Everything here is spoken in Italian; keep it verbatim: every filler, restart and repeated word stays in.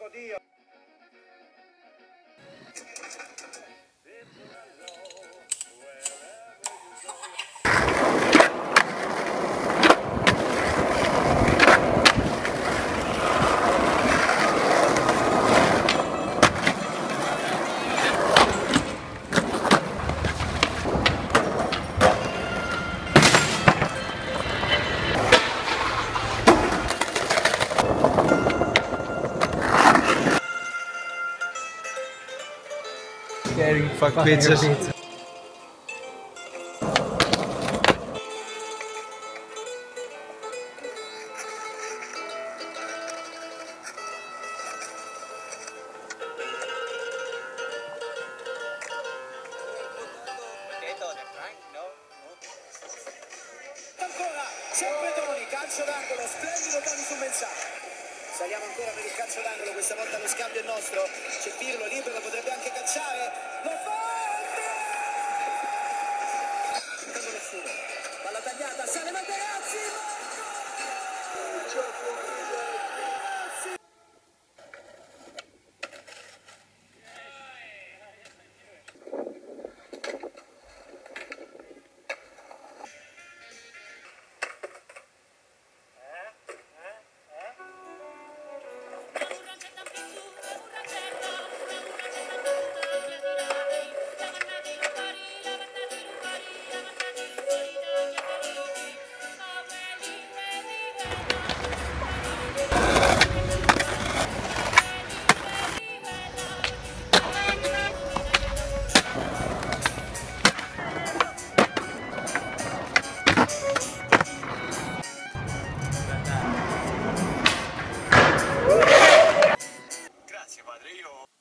santo Dio! Scary fuck pizzas. Pizza. Ancora, sempre Toni, calcio d'angolo, splendido Toni su Mensah. Saliamo ancora per il calcio d'angolo, questa volta lo scambio è nostro. C'è Pirlo libero, potrebbe anche calciare. Lo fa! Prende nessuno. Palla tagliata, sale Materazzi! Grazie padre, io...